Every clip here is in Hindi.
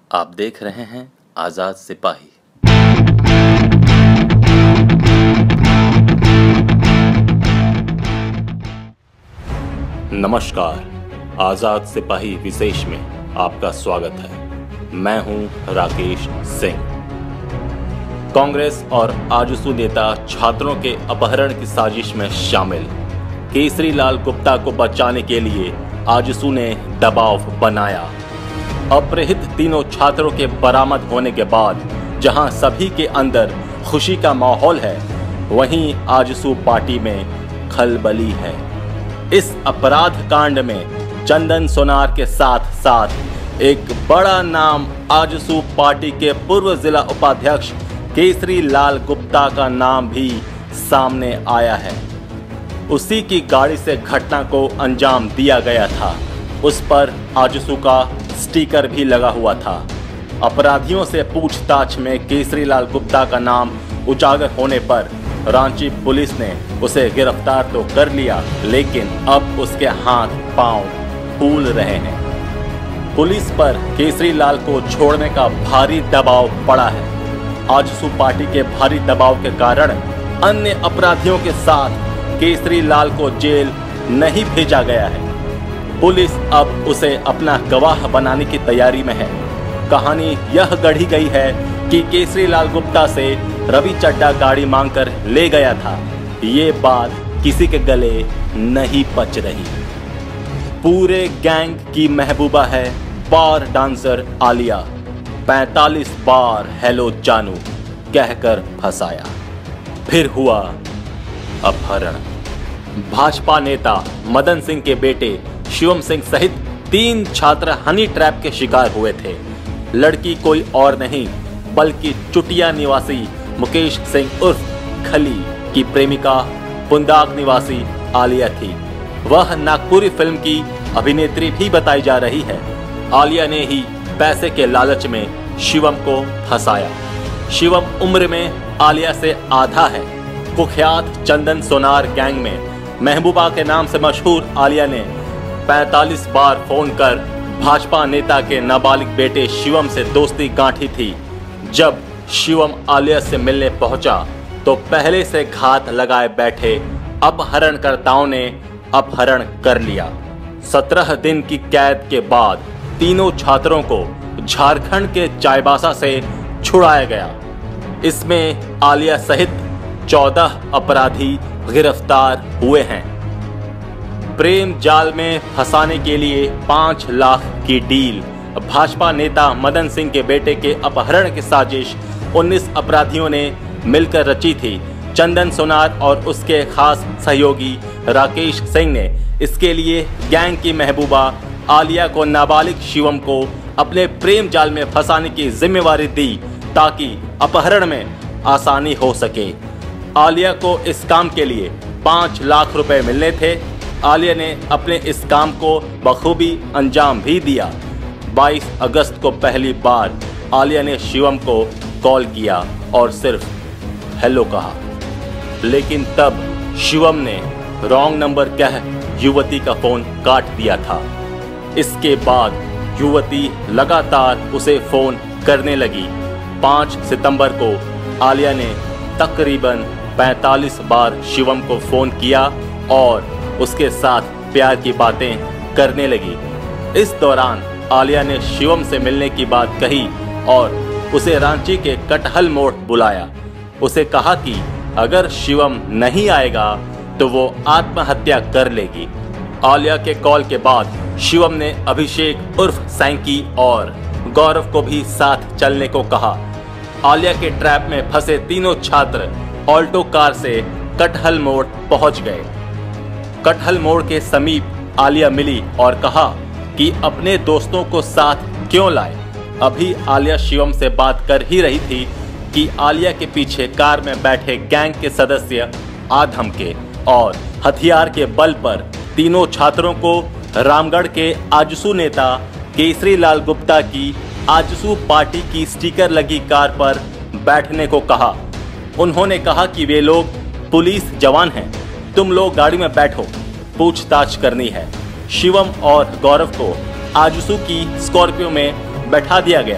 आप देख रहे हैं आजाद सिपाही। नमस्कार, आजाद सिपाही विशेष में आपका स्वागत है। मैं हूं राकेश सिंह। कांग्रेस और आजसू नेता छात्रों के अपहरण की साजिश में शामिल। केसरी लाल गुप्ता को बचाने के लिए आजसू ने दबाव बनाया। अपहृत तीनों छात्रों के बरामद होने के बाद जहां सभी के अंदर खुशी का माहौल है, वहीं आजसू पार्टी में खलबली है। इस अपराध कांड में चंदन सोनार के साथ साथ एक बड़ा नाम आजसू पार्टी के पूर्व जिला उपाध्यक्ष केसरी लाल गुप्ता का नाम भी सामने आया है। उसी की गाड़ी से घटना को अंजाम दिया गया था। उस पर आजसू का स्टिकर भी लगा हुआ था। अपराधियों से पूछताछ में केसरी लाल गुप्ता का नाम उजागर होने पर रांची पुलिस ने उसे गिरफ्तार तो कर लिया, लेकिन अब उसके हाथ पांव फूल रहे हैं। पुलिस पर केसरी लाल को छोड़ने का भारी दबाव पड़ा है। आजसू पार्टी के भारी दबाव के कारण अन्य अपराधियों के साथ केसरी लाल को जेल नहीं भेजा गया है। पुलिस अब उसे अपना गवाह बनाने की तैयारी में है। कहानी यह गढ़ी गई है कि केसरी लाल गुप्ता से रवि चड्ढा गाड़ी मांगकर ले गया था। ये बात किसी के गले नहीं पच रही। पूरे गैंग की महबूबा है बार डांसर आलिया। 45 बार हेलो जानू कहकर फंसाया, फिर हुआ अपहरण। भाजपा नेता मदन सिंह के बेटे शिवम सिंह सहित 3 छात्र हनी ट्रैप के शिकार हुए थे। लड़की कोई और नहीं बल्कि चुटिया निवासी मुकेश सिंह उर्फ खली की प्रेमिका पुंदाग निवासी आलिया थी। वह नागपुरी फिल्म की अभिनेत्री भी बताई जा रही है। आलिया ने ही पैसे के लालच में शिवम को फंसाया। शिवम उम्र में आलिया से आधा है। कुख्यात चंदन सोनार गैंग में महबूबा के नाम से मशहूर आलिया ने 45 बार फोन कर भाजपा नेता के नाबालिग बेटे शिवम से दोस्ती गांठी थी। जब शिवम आलिया से मिलने पहुंचा तो पहले से घात लगाए बैठे अपहरणकर्ताओं ने अपहरण कर लिया। 17 दिन की कैद के बाद तीनों छात्रों को झारखंड के चाईबासा से छुड़ाया गया। इसमें आलिया सहित 14 अपराधी गिरफ्तार हुए हैं। प्रेम जाल में फंसाने के लिए 5 लाख की डील। भाजपा नेता मदन सिंह के बेटे के अपहरण की साजिश 19 अपराधियों ने मिलकर रची थी। चंदन सोनार और उसके खास सहयोगी राकेश सिंह ने इसके लिए गैंग की महबूबा आलिया को नाबालिग शिवम को अपने प्रेम जाल में फंसाने की जिम्मेवारी दी ताकि अपहरण में आसानी हो सके। आलिया को इस काम के लिए 5 लाख रुपए मिलने थे। आलिया ने अपने इस काम को बखूबी अंजाम भी दिया। 22 अगस्त को पहली बार आलिया ने शिवम को कॉल किया और सिर्फ हेलो कहा, लेकिन तब शिवम ने रॉन्ग नंबर कह युवती का फोन काट दिया था। इसके बाद युवती लगातार उसे फोन करने लगी। 5 सितंबर को आलिया ने तकरीबन 45 बार शिवम को फोन किया और उसके साथ प्यार की बातें करने लगी। इस दौरान आलिया ने शिवम से मिलने की बात कही और उसे रांची के कटहल मोड़ बुलाया। उसे कहा कि अगर शिवम नहीं आएगा तो वो आत्महत्या कर लेगी। आलिया के कॉल के बाद शिवम ने अभिषेक उर्फ सैंकी और गौरव को भी साथ चलने को कहा। आलिया के ट्रैप में फंसे तीनों छात्र ऑल्टो कार से कटहल मोड़ पहुंच गए। कटहल मोड़ के समीप आलिया मिली और कहा कि अपने दोस्तों को साथ क्यों लाए। अभी आलिया शिवम से बात कर ही रही थी कि आलिया के पीछे कार में बैठे गैंग के सदस्य आ धमके और हथियार के बल पर तीनों छात्रों को रामगढ़ के आजसू नेता केसरी लाल गुप्ता की आजसू पार्टी की स्टिकर लगी कार पर बैठने को कहा। उन्होंने कहा कि वे लोग पुलिस जवान हैं, तुम लोग गाड़ी में बैठो, पूछताछ करनी है। शिवम और गौरव को आजसू की स्कॉर्पियो में बैठा दिया गया।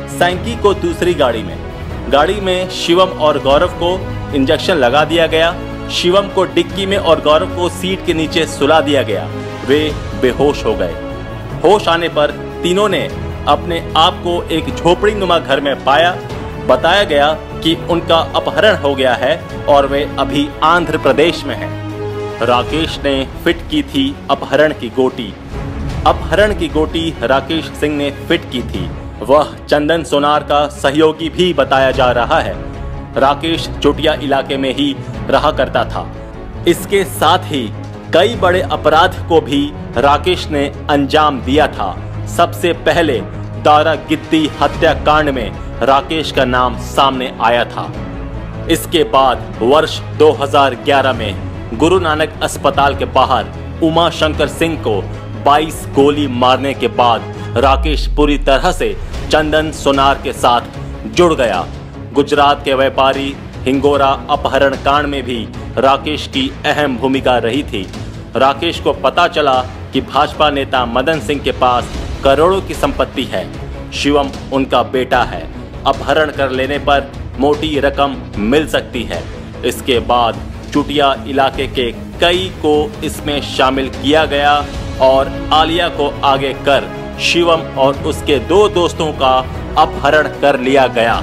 सैंकी को दूसरी गाड़ी में शिवम और गौरव को इंजेक्शन लगा दिया गया। शिवम को डिक्की में और गौरव को सीट के नीचे सुला दिया गया। वे बेहोश हो गए। होश आने पर तीनों ने अपने आप को एक झोपड़ी नुमा घर में पाया। बताया गया कि उनका अपहरण हो गया है और वे अभी आंध्र प्रदेश में हैं। राकेश ने फिट की थी अपहरण की गोटी। अपहरण की गोटी राकेश सिंह ने फिट की थी। वह चंदन सोनार का सहयोगी भी बताया जा रहा है। राकेश चोटिया इलाके में ही रहा करता था। इसके साथ ही कई बड़े अपराध को भी राकेश ने अंजाम दिया था। सबसे पहले दारा गिद्दी हत्याकांड में राकेश का नाम सामने आया था। इसके बाद वर्ष 2011 में गुरु नानक अस्पताल के बाहर उमा शंकर सिंह को 22 गोली मारने के बाद राकेश पूरी तरह से चंदन सोनार के साथ जुड़ गया। गुजरात के व्यापारी हिंगोरा अपहरण कांड में भी राकेश की अहम भूमिका रही थी। राकेश को पता चला कि भाजपा नेता मदन सिंह के पास करोड़ों की संपत्ति है। शिवम उनका बेटा है। अपहरण कर लेने पर मोटी रकम मिल सकती है। इसके बाद चुटिया इलाके के कई को इसमें शामिल किया गया और आलिया को आगे कर शिवम और उसके 2 दोस्तों का अपहरण कर लिया गया।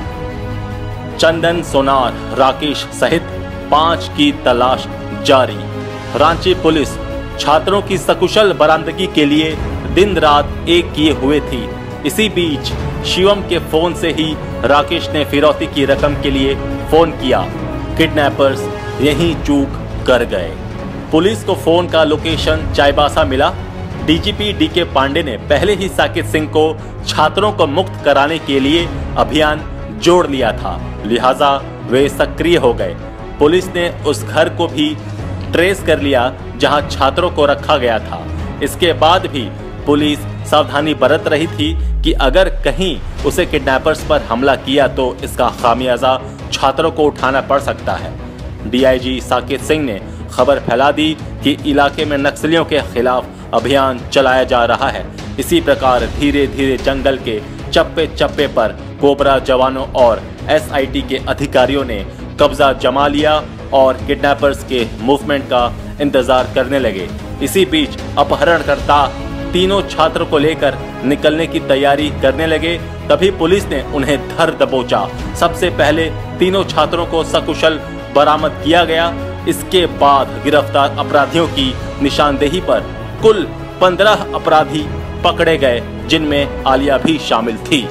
चंदन सोनार, राकेश सहित 5 की तलाश जारी। रांची पुलिस छात्रों की सकुशल बरामदगी के लिए दिन रात एक किए हुए थी। इसी बीच शिवम के फोन से ही राकेश ने फिरौती की रकम के लिए फोन किया। किडनैपर्स यहीं चूक कर गए। पुलिस को फोन का लोकेशन चाईबासा मिला। डीजीपी डीके पांडे ने पहले ही साकेत सिंह को छात्रों को मुक्त कराने के लिए अभियान जोड़ लिया था, लिहाजा वे सक्रिय हो गए। पुलिस ने उस घर को भी ट्रेस कर लिया जहां छात्रों को रखा गया था। इसके बाद भी पुलिस सावधानी बरत रही थी कि अगर कहीं उसे किडनैपर्स पर हमला किया तो इसका खामियाजा छात्रों को उठाना पड़ सकता है। डीआईजी साकेत सिंह ने खबर फैला दी कि इलाके में नक्सलियों के खिलाफ अभियान चलाया जा रहा है। इसी प्रकार धीरे धीरे जंगल के चप्पे चप्पे पर कोबरा जवानों और एसआईटी के अधिकारियों ने कब्जा जमा लिया और किडनैपर्स के मूवमेंट का इंतजार करने लगे। इसी बीच अपहरणकर्ता तीनों छात्रों को लेकर निकलने की तैयारी करने लगे। तभी पुलिस ने उन्हें धर दबोचा। सबसे पहले तीनों छात्रों को सकुशल बरामद किया गया। इसके बाद गिरफ्तार अपराधियों की निशानदेही पर कुल 15 अपराधी पकड़े गए, जिनमें आलिया भी शामिल थी।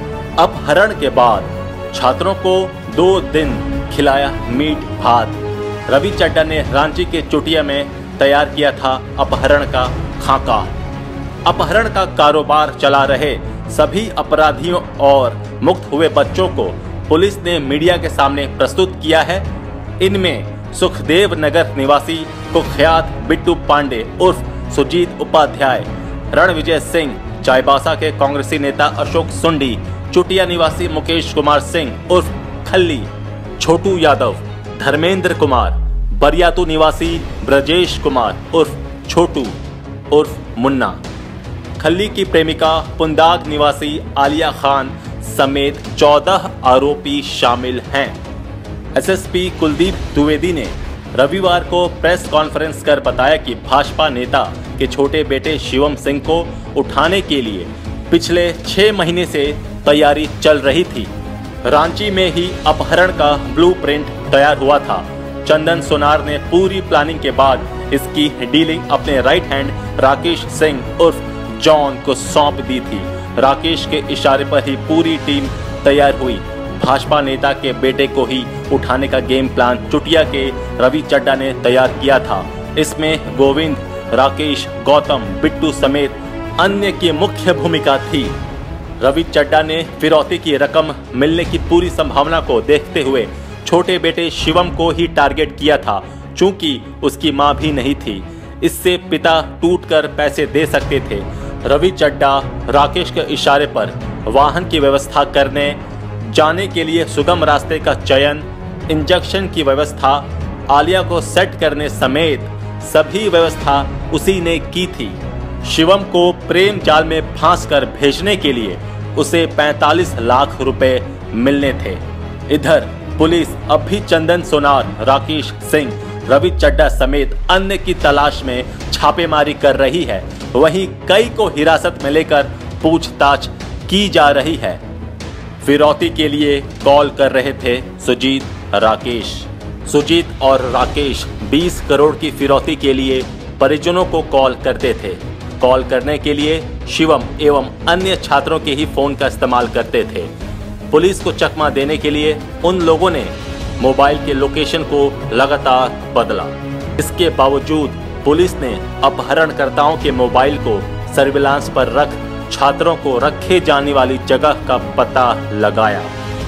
अपहरण के बाद छात्रों को 2 दिन खिलाया मीट भात। रवि चड्ढा ने रांची के चुटिया में तैयार किया था अपहरण का खाका। अपहरण का कारोबार चला रहे सभी अपराधियों और मुक्त हुए बच्चों को पुलिस ने मीडिया के सामने प्रस्तुत किया है। इनमें सुखदेव नगर निवासी कुख्यात बिट्टू पांडे उर्फ सुजीत उपाध्याय, रणविजय सिंह, चाईबासा के कांग्रेसी नेता अशोक सुंडी, चुटिया निवासी मुकेश कुमार सिंह उर्फ खल्ली, छोटू यादव, धर्मेंद्र कुमार, बरियातू निवासी ब्रजेश कुमार उर्फ छोटू उर्फ मुन्ना, खल्ली की प्रेमिका पुंदाग निवासी आलिया खान समेत 14 आरोपी शामिल हैं। एसएसपी कुलदीप द्विवेदी ने रविवार को प्रेस कॉन्फ्रेंस कर बताया कि भाजपा नेता के छोटे बेटे शिवम सिंह को उठाने के लिए पिछले 6 महीने से तैयारी चल रही थी। रांची में ही अपहरण का ब्लूप्रिंट तैयार हुआ था। चंदन सोनार ने पूरी प्लानिंग के बाद इसकी डीलिंग अपने राइट हैंड राकेश सिंह उर्फ जॉन को सौंप दी थी। राकेश के इशारे पर ही पूरी टीम तैयार हुई। भाजपा नेता के बेटे को ही उठाने का गेम प्लान चुटिया के रवि चड्ढा ने तैयार किया था। इसमें गोविंद, राकेश, गौतम, बिट्टू समेत अन्य की मुख्य भूमिका थी। रवि चड्ढा ने फिरौती की रकम मिलने की पूरी संभावना को देखते हुए छोटे बेटे शिवम को ही टारगेट किया था। चूंकि उसकी मां भी नहीं थी, इससे पिता टूटकर पैसे दे सकते थे। रवि चड्ढा राकेश के इशारे पर वाहन की व्यवस्था करने, जाने के लिए सुगम रास्ते का चयन, इंजेक्शन की व्यवस्था, आलिया को सेट करने समेत सभी व्यवस्था उसी ने की थी। शिवम को प्रेम जाल में फांस कर भेजने के लिए उसे 45 लाख रुपए मिलने थे। इधर पुलिस अब भी चंदन सोनार, राकेश सिंह, रवि चड्ढा समेत अन्य की तलाश में छापेमारी कर रही है। वहीं कई को हिरासत में लेकर पूछताछ की जा रही है। फिरौती के लिए कॉल कर रहे थे सुजीत, राकेश। सुजीत और राकेश 20 करोड़ की फिरौती के लिए परिजनों को कॉल करते थे। कॉल करने के लिए शिवम एवं अन्य छात्रों के ही फोन का इस्तेमाल करते थे। पुलिस को चकमा देने के लिए उन लोगों ने मोबाइल के लोकेशन को लगातार बदला। इसके बावजूद पुलिस ने अपहरणकर्ताओं के मोबाइल को सर्विलांस पर रख छात्रों को रखे जाने वाली जगह का पता लगाया।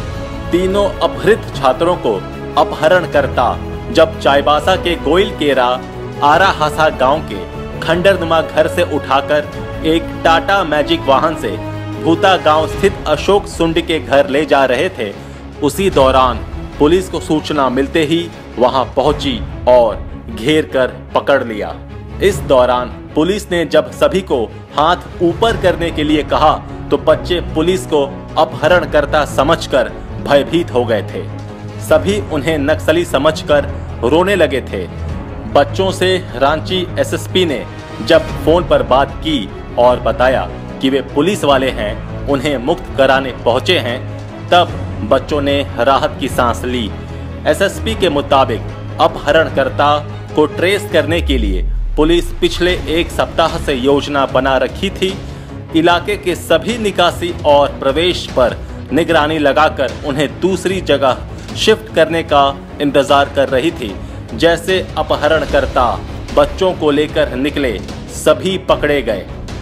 तीनों अपहृत छात्रों को अपहरणकर्ता जब चाईबासा के गोइल केरा आराहासा गांव के खंडरनुमा घर से उठाकर एक टाटा मैजिक वाहन से भूता गांव स्थित अशोक सुंड के घर ले जा रहे थे, उसी दौरान पुलिस को सूचना मिलते ही वहां पहुंची और घेर कर पकड़ लिया। इस दौरान पुलिस ने जब सभी को हाथ ऊपर करने के लिए कहा तो बच्चे पुलिस को अपहरणकर्ता समझकर भयभीत हो गए थे। सभी उन्हें नक्सली समझकर रोने लगे थे। बच्चों से रांची एसएसपी ने जब फोन पर बात की और बताया कि वे पुलिस वाले हैं, उन्हें मुक्त कराने पहुंचे हैं, तब बच्चों ने राहत की सांस ली। एसएसपी के मुताबिक अपहरणकर्ता को ट्रेस करने के लिए पुलिस पिछले एक सप्ताह से योजना बना रखी थी। इलाके के सभी निकासी और प्रवेश पर निगरानी लगाकर उन्हें दूसरी जगह शिफ्ट करने का इंतजार कर रही थी। जैसे अपहरणकर्ता बच्चों को लेकर निकले, सभी पकड़े गए।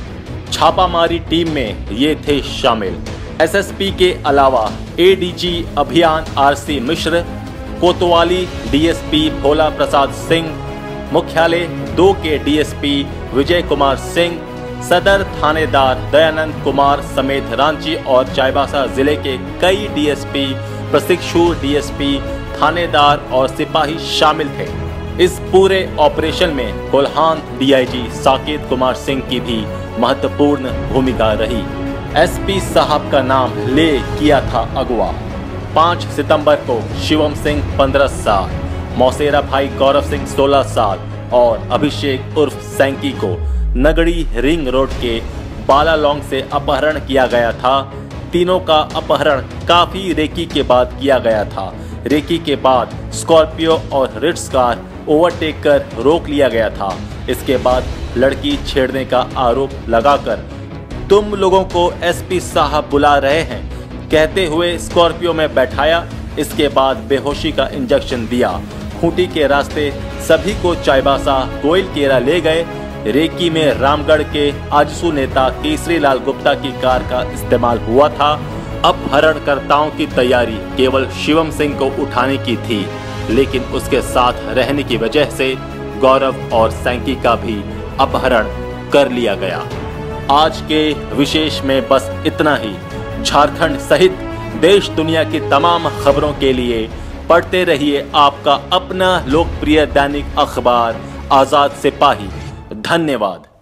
छापामारी टीम में ये थे शामिल एसएसपी के अलावा एडीजी अभियान आरसी मिश्र, कोतवाली डीएसपी भोला प्रसाद सिंह, मुख्यालय 2 के डीएसपी विजय कुमार सिंह, सदर थानेदार दयानंद कुमार समेत रांची और चाईबासा जिले के कई डीएसपी, प्रशिक्षु डीएसपी, थानेदार और सिपाही शामिल थे। इस पूरे ऑपरेशन में कोल्हान डीआईजी साकेत कुमार सिंह की भी महत्वपूर्ण भूमिका रही। एसपी साहब का नाम ले किया था अगवा। 5 सितंबर को शिवम सिंह 15 साल, मौसेरा भाई गौरव सिंह 16 साल और अभिषेक उर्फ सैंकी को नगड़ी रिंग रोड के बालालोंग से अपहरण किया गया था। तीनों का अपहरण काफी रेकी के बाद किया गया था। रेकी के बाद स्कॉर्पियो और रिट्स कार ओवरटेक कर रोक लिया गया था। इसके बाद लड़की छेड़ने का आरोप लगाकर तुम लोगों को एसपी साहब बुला रहे हैं कहते हुए स्कॉर्पियो में बैठाया। इसके बाद बेहोशी का इंजेक्शन दिया। खूंटी के रास्ते सभी को चाईबासा गोइल केरा ले गए। रेकी में रामगढ़ के आजसू नेता केसरी लाल गुप्ता की कार का इस्तेमाल हुआ था। अपहरणकर्ताओं की तैयारी केवल शिवम सिंह को उठाने की थी, लेकिन उसके साथ रहने की वजह से गौरव और सैंकी का भी अपहरण कर लिया गया। आज के विशेष में बस इतना ही। झारखंड सहित देश दुनिया की तमाम खबरों के लिए पढ़ते रहिए आपका अपना लोकप्रिय दैनिक अखबार आजाद सिपाही। धन्यवाद।